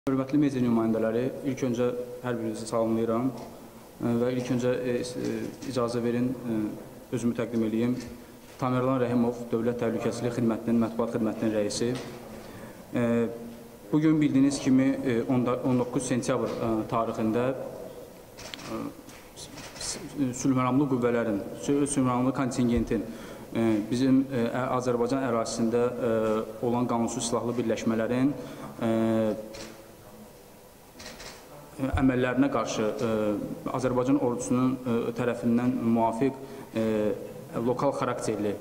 Hörmətli media nümayəndələri, ilk öncə hər birinizi salamlayıram və ilk öncə icazə verin, özümü təqdim edeyim. Tamerlan Rəhimov, Dövlət Təhlükəsizlik Xidmətinin Mətbuat Xidmətinin rəisi. Bugün bildiyiniz kimi 19 sentyabr tarixində sülhməramlı qüvvələrin, sülhməramlı kontingentin bizim Azərbaycan ərazisində olan qanunsuz silahlı birləşmələrin əməllərinə qarşı Azərbaycan ordusunun tərəfindən müvafiq lokal xarakterli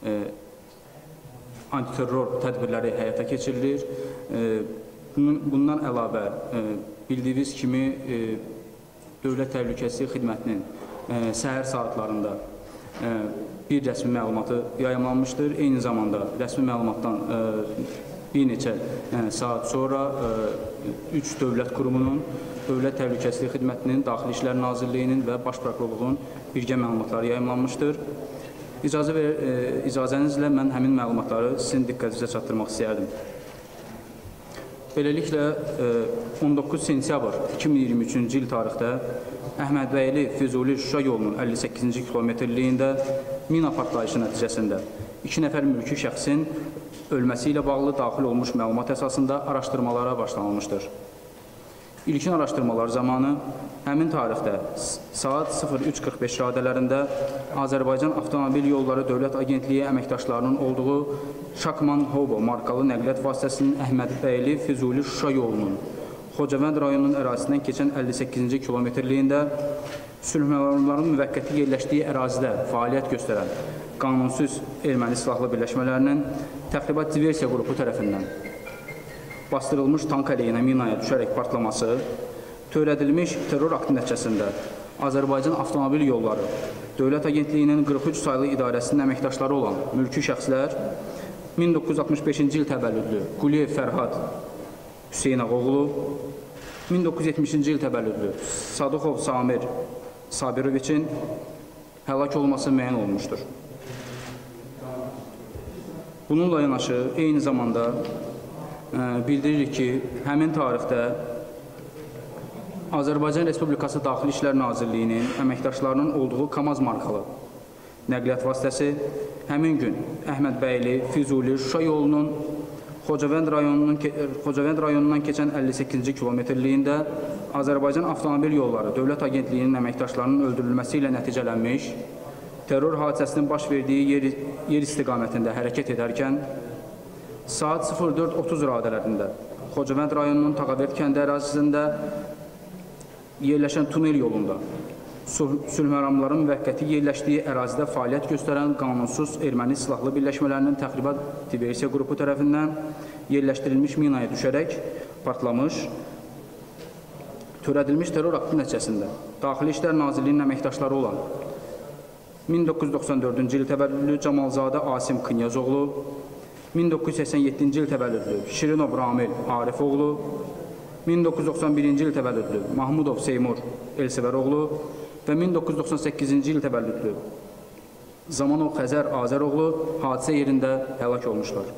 antiterror tədbirləri həyata keçirilir. Bundan əlavə, bildiyiniz kimi Dövlət Təhlükəsizlik Xidmətinin səhər saatlarında bir rəsmi məlumatı yayımlanmışdır. Eyni zamanda rəsmi məlumatdan bir neçə saat sonra 3 dövlət qurumunun, Dövlət Təhlükəsizlik Xidmətinin, Daxili İşlər Nazirliyinin və Baş Prokurorluğun birgə məlumatları yayımlanmışdır. İcazənizlə mən həmin məlumatları sizin diqqətinizə çatdırmaq istəyərdim. Beləliklə, 19 sentyabr 2023-cü il tarixdə Əhmədbəyli Füzuli Şuşa yolunun 58-ci kilometrliyində mina partlayışı nəticəsində 2 nəfər mülki şəxsin ölməsi ilə bağlı daxil olmuş məlumat əsasında araşdırmalara başlanılmışdır. İlkin araşdırmalar zamanı həmin tarixdə saat 03:45 radələrində Azərbaycan Avtomobil Yolları Dövlət Agentliyi əməkdaşlarının olduğu Şakman Hobo markalı nəqliyyat vasitəsinin Əhmədbəyli Füzuli Şuşa yolunun Xocavənd rayonunun ərazisindən keçən 58-ci kilometrliyində sülhməramların müvəqqəti yerləşdiyi ərazidə fəaliyyət göstərən qanunsuz erməni silahlı birləşmələrinin təxribat diversiya qrupu tərəfindən bastırılmış tank əleyhinə minaya düşərək partlaması, törədilmiş terror aktı nəticəsində Azərbaycan Avtomobil Yolları Dövlət Agentliyinin 43 saylı idarəsinin əməkdaşları olan mülki şəxslər 1965-ci il təvəllüdlü Quliyev Fərhad Hüseynəğoğlu, 1970-ci il təvəllüdlü Sadıxov Samir Sabiroviçin həlak olması müəyyən olunmuşdur. Bununla yanaşı, eyni zamanda bildiririk ki, həmin tarixdə Azərbaycan Respublikası Daxili İşlər Nazirliyinin əməkdaşlarının olduğu Kamaz markalı nəqliyyat vasitəsi həmin gün Əhmədbəyli, Füzuli, Şuşa yolunun Xocavənd rayonundan keçən 58-ci kilometrliyində Azərbaycan Avtomobil Yolları Dövlət Agentliyinin əməkdaşlarının öldürülməsi ilə nəticələnmiş terror hadisəsinin baş verdiyi yer istiqamətində hərəkət edərkən saat 04:30 radələrində Xocavənd rayonunun Tağavert kəndi ərazisində yerləşən tunel yolunda sülhməramların müvəqqəti yerləşdiyi ərazidə fəaliyyət göstərən qanunsuz erməni silahlı birləşmələrinin təxribat diversiya qrupu tərəfindən yerləşdirilmiş minaya düşərək partlamış, törədilmiş terror aktı nəticəsində Daxili İşlər Nazirliyinin əməkdaşları olan 1994-cü il təvəllüdlü Camalzadə Asim Kınyazoğlu, 1987-ci il təvəllüdlü Şirinov Ramil Arifoğlu, 1991-ci il təvəllüdlü Mahmudov Seymur Elsəvəroğlu və 1998-ci il təvəllüdlü Zamanov Xəzər Azəroğlu hadisə yerində həlak olmuşlar.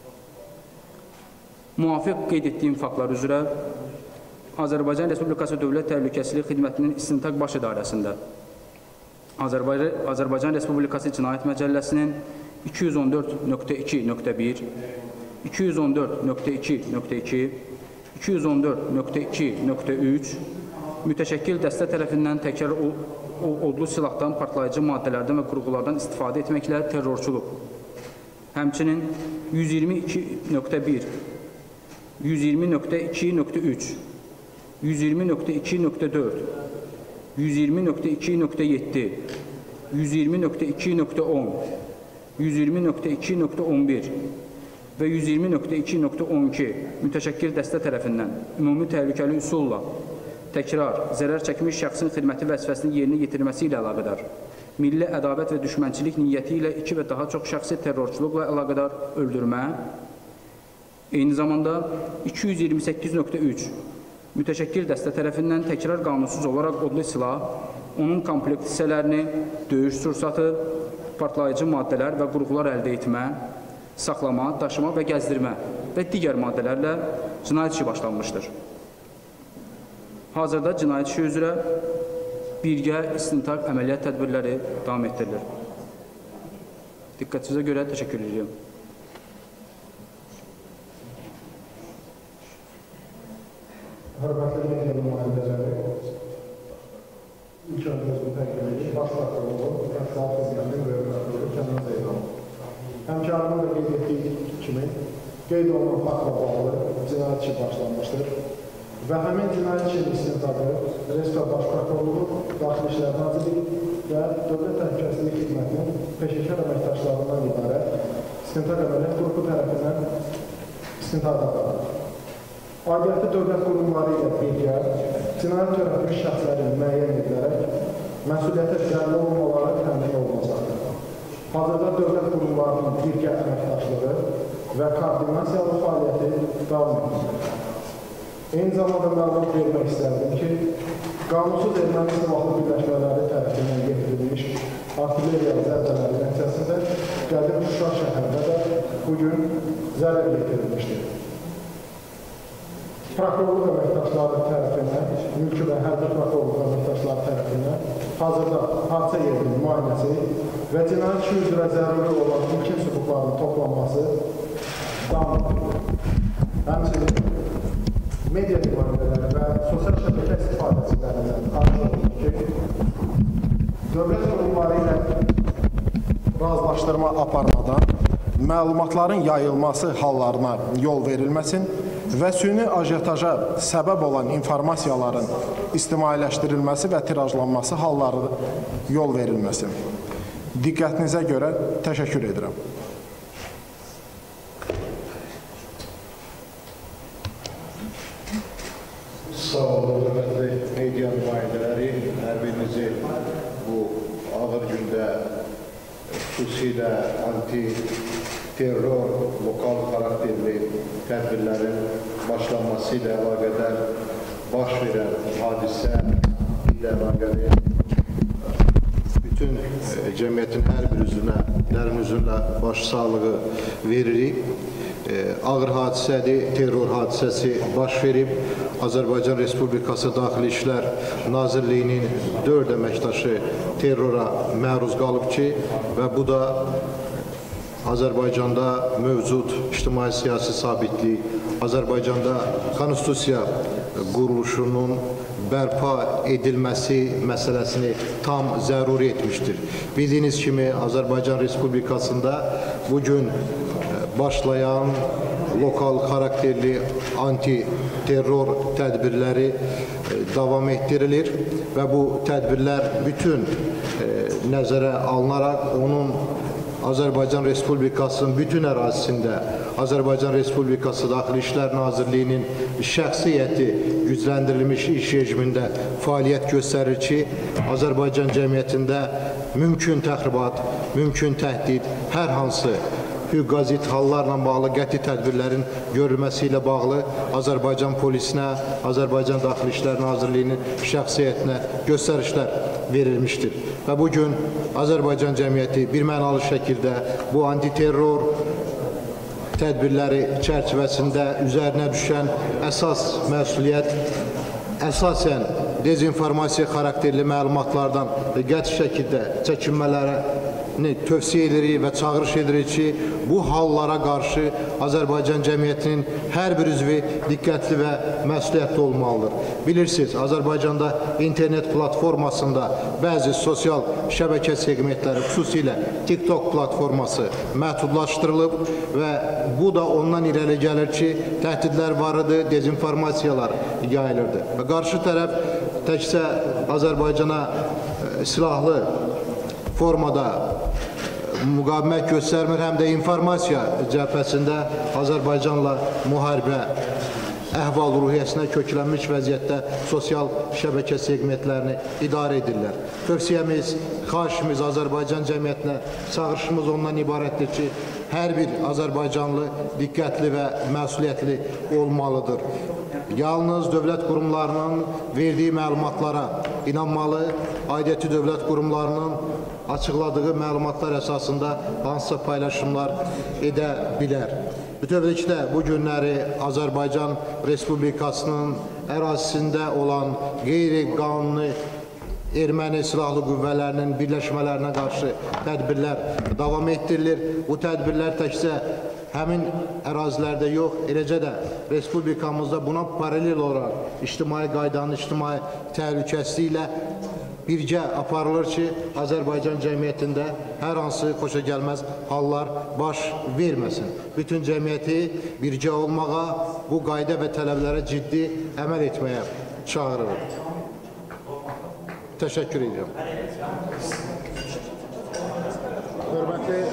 Müvafiq qeyd etdiyim faktlar üzrə Azərbaycan Respublikası Dövlət Təhlükəsizlik Xidmətinin İstintaq Baş İdarəsində Azərbaycan Respublikası Cinayət Məcəlləsinin 214.2.1, 214.2.2, 214.2.3 mütəşəkkil dəstə tərəfindən təkrar odlu silahdan, partlayıcı maddələrdən və qurğulardan istifadə etməklə terrorçuluq. Həmçinin 122.1, 120.2.3, 120.2.4, 120.2.7, 120.2.10, 120.2.11 və 120.2.12 mütəşəkkil dəstə tərəfindən ümumi təhlükəli üsulla təkrar, zərər çəkmiş şəxsin xidməti vəzifəsini yerinə yetirməsi ilə əlaqədar, milli ədavət və düşmənçilik niyyəti ilə 2 və daha çox şəxsi terrorçuluqla əlaqədar öldürmə, eyni zamanda 228.3 mütəşəkkil dəstə tərəfindən təkrar qanunsuz olaraq odlu silah, onun komplekt hissələrini, döyüş sursatı, partlayıcı maddələr və qurğular əldə etmə, saxlama, daşıma və gəzdirmə və digər maddələrlə cinayət işi başlanmışdır. Hazırda cinayət işi üzrə birgə istintaq əməliyyat tədbirləri davam etdirilir. Diqqətinizə görə təşəkkür edirəm. Hörmətli media nümayəndələri, ilk öncə özünü təqdim edir. Baş prokurorluğu, Əxlaq Xidmətinin Böyük Kənan Zeynalov. Həmkarımın da qeyd etdiyi kimi, qeyd olunan faktla bağlı cinayət işi başlanmışdır və həmin cinayət işinin istintaqı Respublika Baş Prokurorluğu, Daxili İşlər Nazirliyi və Dövlət Təhlükəsizlik Xidmətinin peşəkar əməkdaşlarından ibarət istintaq əməliyyat qrupu tərəfindən istintaq aparılır. Aidiyyatlı dövlət qurumları ilə birgə cinayət törətmiş şəxslərin müəyyən edilərək məsuliyyətə cəlb olunmaları təmin olunacaqdır. Hazırda dövlət qurumlarının birgə əməkdaşlığı və koordinasiyalı fəaliyyəti davam edir. Eyni zamanda məlumat vermək istərdim ki, qanunsuz erməni silahlı birləşmələri tərəfindən yetirilmiş artilleriya zərbələri nəticəsində Qədim Şuşa şəhərində də bugün zərər yetirilmişdir. Prokurorluq əməkdaşları tərəfindən, mülki və hərbi prokurorluq əməkdaşları tərəfindən hazırda hadisə yerinin müayinəsi və cinayət işi üzrə zəruri olan ilkin sübutların toplanması davam edilir. Həmçinin media nümayəndələri və sosial şəbəkə istifadəçilərindən xahiş olunur ki, dövlət qurumları ilə razılaşdırma aparmadan məlumatların yayılması hallarına yol verilməsin və süni ajiotaja səbəb olan informasiyaların ictimailəşdirilməsi və tirajlanması halları yol verilməsin. Diqqətinizə görə təşəkkür edirəm. Sağ olun, hörmətli media nümayəndələri, hər birinizi bu ağır gündə xüsusilə anti-terror, lokal xarakterli tədbirlərin başlanması ilə əlaqədar baş verən hadisə ilə əlaqəli bütün cəmiyyətin hər bir üzünə, dərin üzünə baş sağlığı veririk. Ağır hadisədir, terror hadisəsi baş verib. Azərbaycan Respublikası Daxili İşlər Nazirliyinin 4 əməkdaşı terrora məruz qalıb ki, və bu da Azərbaycanda mövcud ictimai-siyasi sabitlik, Azərbaycanda konstitusiya quruluşunun bərpa edilməsi məsələsini tam zəruri etmişdir. Bildiyiniz kimi, Azərbaycan Respublikasında bugün başlayan lokal xarakterli anti-terror tədbirləri davam etdirilir və bu tədbirlər bütün nəzərə alınaraq onun Azərbaycan Respublikasının bütün ərazisində Azərbaycan Respublikası Daxili İşlər Nazirliyinin şəxsiyyəti gücləndirilmiş iş rejimində fəaliyyət göstərir ki, Azərbaycan cəmiyyətində mümkün təxribat, mümkün təhdid, hər hansı hüquq-qazit hallarla bağlı qəti tədbirlərin görülməsi ilə bağlı Azərbaycan polisinə, Azərbaycan Daxili İşlər Nazirliyinin şəxsiyyətinə göstərişlər verilmişdir. Və bugün Azərbaycan cəmiyyəti bir mənalı şəkildə bu antiterror tədbirləri çərçivəsində üzərinə düşən əsas məsuliyyət əsasən dezinformasiya xarakterli məlumatlardan qəti şəkildə çəkinmələrini tövsiyə edirik və çağırış edirik ki, bu hallara qarşı Azərbaycan cəmiyyətinin hər bir üzvü diqqətli və məsuliyyətli olmalıdır. Bilirsiniz, Azərbaycanda internet platformasında bəzi sosial şəbəkə segmentləri, xüsusilə TikTok platforması məhdudlaşdırılıb və bu da ondan irəli gəlir ki, təhdidlər var idi, dezinformasiyalar yayılırdı. Və qarşı tərəf təkcə Azərbaycana silahlı formada müqavimət göstərmir, həm də informasiya cəbhəsində Azərbaycanla müharibə əhval-ruhiyyəsinə köklənmiş vəziyyətdə sosial şəbəkə segmentlərini idarə edirlər. Tövsiyəmiz, xahişimiz Azərbaycan cəmiyyətinə, çağırışımız ondan ibarətdir ki, hər bir Azərbaycanlı diqqətli və məsuliyyətli olmalıdır. Yalnız dövlət qurumlarının verdiyi məlumatlara inanmalı, aidiyyəti dövlət qurumlarının açıqladığı məlumatlar əsasında hansısa paylaşımlar edə bilər. Bütövlükdə bu günləri Azərbaycan Respublikasının ərazisində olan qeyri-qanuni erməni silahlı qüvvələrinin birləşmələrinə qarşı tədbirlər davam etdirilir. Bu tədbirlər təkcə həmin ərazilərdə yox, eləcə də Respublikamızda buna paralel olaraq ictimai qaydanın ictimai təhlükəsizliyi ilə birgə aparılır ki, Azərbaycan cəmiyyətində hər hansı xoşagəlməz hallar baş verməsin. Bütün cəmiyyəti birgə olmağa, bu qayda və tələblərə ciddi əməl etməyə çağırırıq. Təşəkkür edirəm. Hörmətli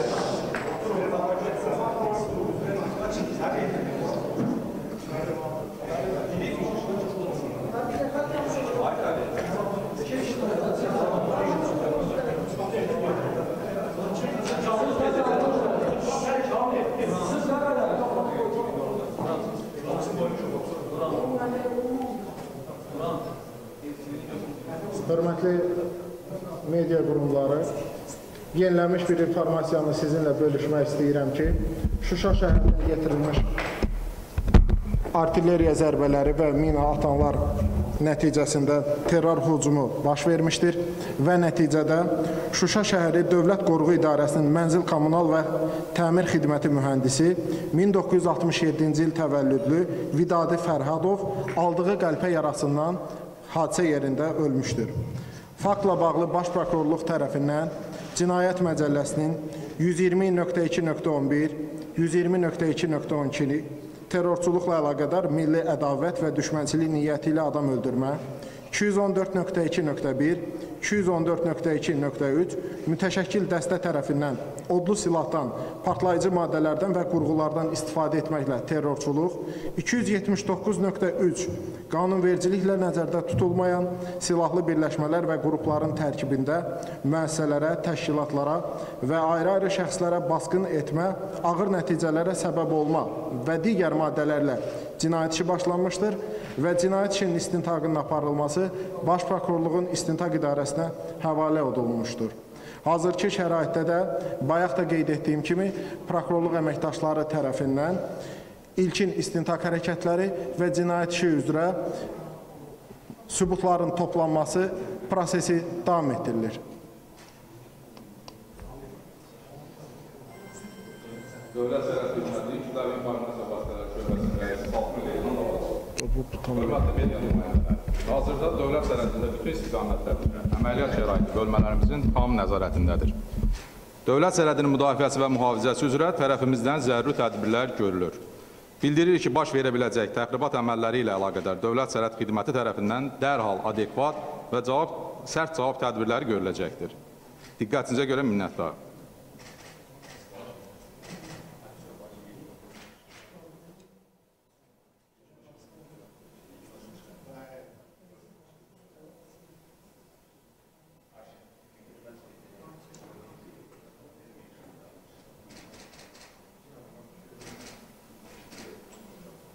Hörmətli media qurumları, yenilənmiş bir informasiyanı sizinlə bölüşmək istəyirəm ki, Şuşa şəhərindən getirilmiş artilleriya zərbələri və mina atanlar nəticəsində terror hücumu baş vermişdir və nəticədə Şuşa şəhəri Dövlət Qoruğu İdarəsinin Mənzil Kommunal və Təmir Xidməti mühəndisi 1967-ci il təvəllüdlü Vidadi Fərhadov aldığı qəlpə yarasından hadisə yerində ölmüşdür. Faktla bağlı Baş Prokurorluq tərəfindən Cinayət Məcəlləsinin 120.2.11, 120.2.12 terrorçuluqla əlaqədar milli ədavət və düşmənçilik niyyəti ilə adam öldürmə, 214.2.1, 214.2.3 mütəşəkkil dəstə tərəfindən odlu silahdan, partlayıcı maddələrdən və qurğulardan istifadə etməklə terrorçuluq, 279.3 qanunvericiliklə nəzərdə tutulmayan silahlı birləşmələr və qrupların tərkibində müəssisələrə, təşkilatlara və ayrı-ayrı şəxslərə basqın etmə, ağır nəticələrə səbəb olma və digər maddələrlə cinayət işi başlanmışdır və cinayət işinin istintaqının aparılması Baş Prokurorluğun İstintaq İdarəsinə həvalə olunmuşdur. Hazırki şəraitdə də bayaq da qeyd etdiyim kimi prokurorluq əməkdaşları tərəfindən ilkin istintaq hərəkətləri və cinayət işi üzrə sübutların toplanması prosesi davam etdirilir. Dövlət Sərhəd Xidmətinin İqtisadi İnformasiya Vasitələri Şöbəsinin rəisi Salqın Leylan Hörmətli media nümayəndələri, hazırda dövlət sərhədində bütün istiqamətlərdə əməliyyat şəraiti bölmələrimizin tam nəzarətindədir. Dövlət sərhədinin müdafiəsi və mühafizəsi üzrə tərəfimizdən zəruri tədbirlər görülür. Bildirilir ki, baş verə biləcək təxribat əməlləri ilə əlaqədar Dövlət Sərhəd Xidməti tərəfindən dərhal adekvat və sərt cavab tədbirləri görüləcəkdir. Diqqətinizə görə minnətdarım.